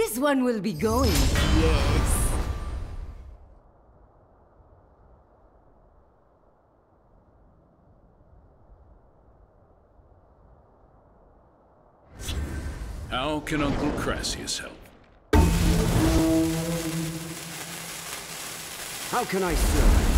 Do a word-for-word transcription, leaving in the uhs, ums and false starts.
This one will be going, yes. How can Uncle Crassius help? How can I serve?